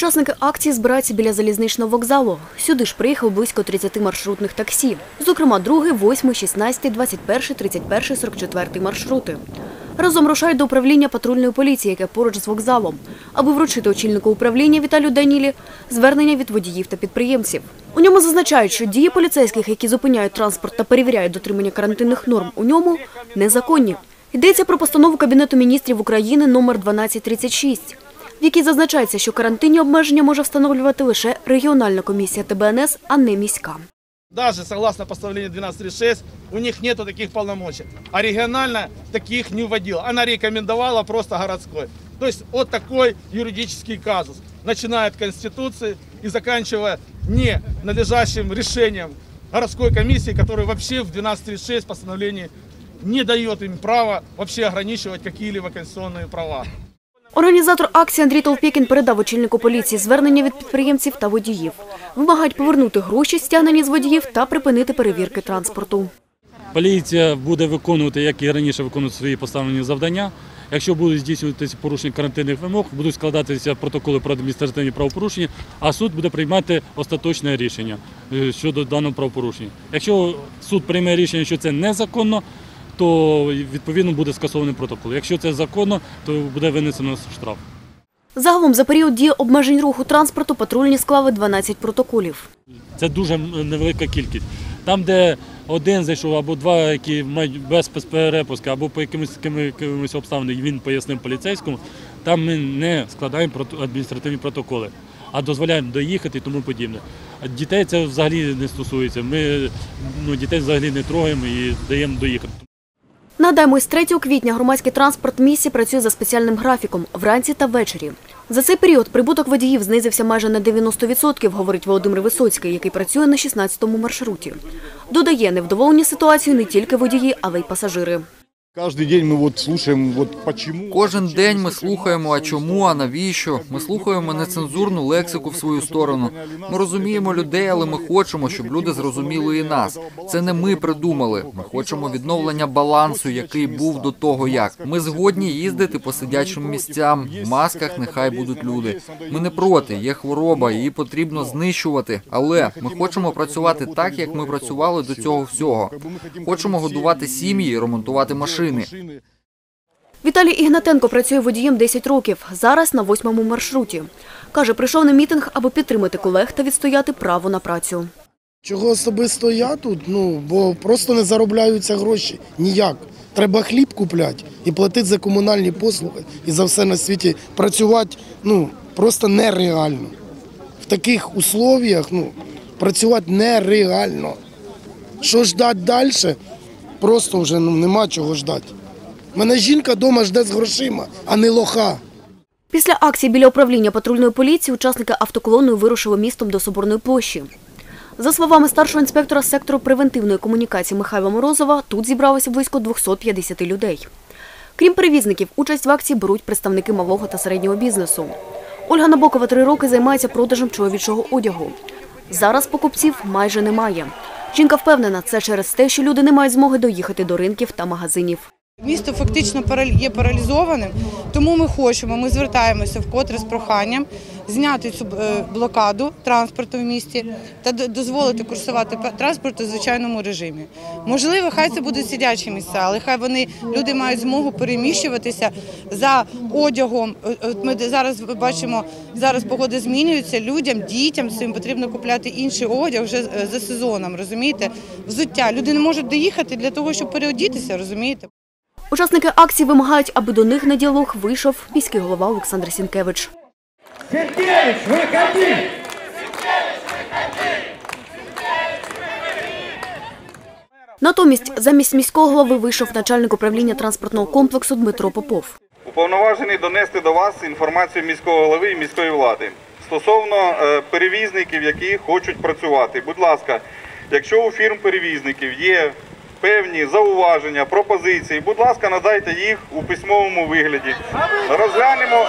Учасники акції збираються біля залізничного вокзалу. Сюди ж приїхало близько 30 маршрутних таксі. Зокрема, 2, 8, 16, 21, 31, 44 маршрути. Разом рушають до управління патрульної поліції, яке поруч з вокзалом, аби вручити очільнику управління Віталію Данілі звернення від водіїв та підприємців. У ньому зазначають, що дії поліцейських, які зупиняють транспорт та перевіряють дотримання карантинних норм у ньому, незаконні. Йдеться про постанову Кабінету міністрів України номер 1236, в якій зазначається, що карантинні обмеження може встановлювати лише регіональна комісія ТБНС, а не міська. Даже согласно постановлению 1236, у них нет таких полномочий. А регионально таких не вводила. Она рекомендовала просто городской. То есть вот такой юридический казус. Начиная от Конституции и заканчивая не надлежащим решением городской комиссии, которая вообще в 1236 постановлении не дает им права вообще ограничивать какие-либо конституционные права. Організатор акції Андрій Толпєкін передав очільнику поліції звернення від підприємців та водіїв. Вимагають повернути гроші, стягнені з водіїв, та припинити перевірки транспорту. Поліція буде виконувати, як і раніше, виконувати свої поставлені завдання. Якщо будуть здійснюватися порушення карантинних вимог, будуть складатися протоколи про адміністративні правопорушення, а суд буде приймати остаточне рішення щодо даного правопорушення. Якщо суд прийме рішення, що це незаконно, то відповідно буде скасований протокол. Якщо це законно, то буде винесено штраф. Загалом за період дії обмежень руху транспорту патрульні склали 12 протоколів. Це дуже невелика кількість. Там, де один зайшов або два, які мають без перепуску, або по якимось обставинам він пояснив поліцейському, там ми не складаємо адміністративні протоколи, а дозволяємо доїхати і тому подібне. А дітей це взагалі не стосується. Ми дітей взагалі не трогаємо і даємо доїхати. Нагадаємо, з 3 квітня громадський транспорт місті працює за спеціальним графіком – вранці та ввечері. За цей період прибуток водіїв знизився майже на 90%, говорить Володимир Висоцький, який працює на 16-му маршруті. Додає, невдоволені ситуацією не тільки водії, але й пасажири. Кожен день ми слухаємо, а чому, а навіщо. Ми слухаємо нецензурну лексику в свою сторону. Ми розуміємо людей, але ми хочемо, щоб люди зрозуміли і нас. Це не ми придумали. Ми хочемо відновлення балансу, який був до того як. Ми згодні їздити по сидячим місцям, в масках нехай будуть люди. Ми не проти, є хвороба, її потрібно знищувати. Але ми хочемо працювати так, як ми працювали до цього всього. Хочемо годувати сім'ї, ремонтувати машини. Віталій Ігнатенко працює водієм 10 років, зараз на 8-му маршруті. Каже, прийшов на мітинг, аби підтримати колег та відстояти право на працю. Чого особисто я тут? Бо просто не заробляються гроші. Ніяк. Треба хліб купляти і платити за комунальні послуги. І за все на світі працювати просто нереально. В таких условіях працювати нереально. Що ждати далі? Просто вже нема чого ждати. Мене жінка вдома жде з грошима, а не лоха. Після акції біля управління патрульної поліції учасники автоколоною вирушили містом до Соборної площі. За словами старшого інспектора сектору превентивної комунікації Михайла Морозова, тут зібралося близько 250 людей. Крім перевізників, участь в акції беруть представники малого та середнього бізнесу. Ольга Набокова 3 роки займається продажем чоловічого одягу. Зараз покупців майже немає. Жінка впевнена, це через те, що люди не мають змоги доїхати до ринків та магазинів. Місто фактично є паралізованим, тому ми звертаємося вкотре з проханням зняти цю блокаду транспорту в місті та дозволити курсувати транспорту у звичайному режимі. Можливо, хай це будуть сидячі місця, але хай люди мають змогу переміщуватися за одягом. Ми зараз бачимо, зараз погода змінюється, людям, дітям своїм потрібно купляти інший одяг вже за сезоном, розумієте? Взуття. Люди не можуть доїхати для того, щоб переодітися, розумієте? Учасники акції вимагають, аби до них на діалог вийшов міський голова Олександр Сінкевич. Сінкевич, виходи! Натомість, замість міського голови вийшов начальник управління транспортного комплексу Дмитро Попов. Уповноважений донести до вас інформацію міського голови і міської влади стосовно перевізників, які хочуть працювати. Будь ласка, якщо у фірм перевізників є певні зауваження, пропозиції, будь ласка, надайте їх у письмовому вигляді. Розглянемо.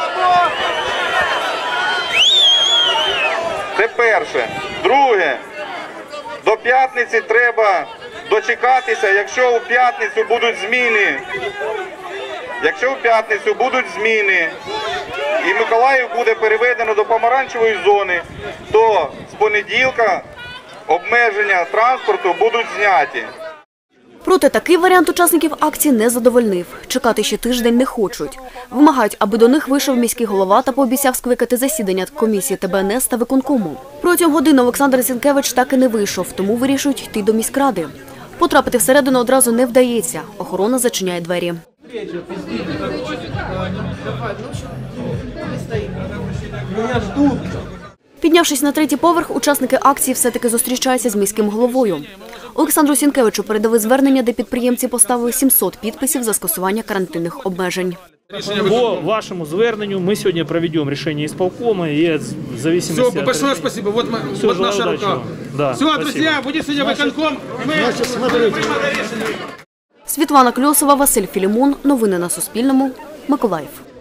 Це перше. Друге, до п'ятниці треба дочекатися, якщо у п'ятницю будуть зміни, і Миколаїв буде переведено до помаранчевої зони, то з понеділка обмеження транспорту будуть зняті. Проте такий варіант учасників акції не задовольнив. Чекати ще тиждень не хочуть. Вимагають, аби до них вийшов міський голова та пообіцяв скликати засідання комісії ТБНС та виконкому. Протягом години Олександр Зінкевич так і не вийшов, тому вирішують йти до міськради. Потрапити всередину одразу не вдається. Охорона зачиняє двері. Піднявшись на третій поверх, учасники акції все-таки зустрічаються з міським головою. Олександру Сінкевичу передали звернення, де підприємці поставили 700 підписів за скасування карантинних обмежень. По вашему зверненню мы сегодня проведем решение исполкома и в зависимости Все, большое спасибо. Вот наша рука. Да, Все, спасибо. друзья, будет сегодня выконком. Мы Світлана Кльосова, Василь Філімон. Новини на Суспільному. Миколаїв.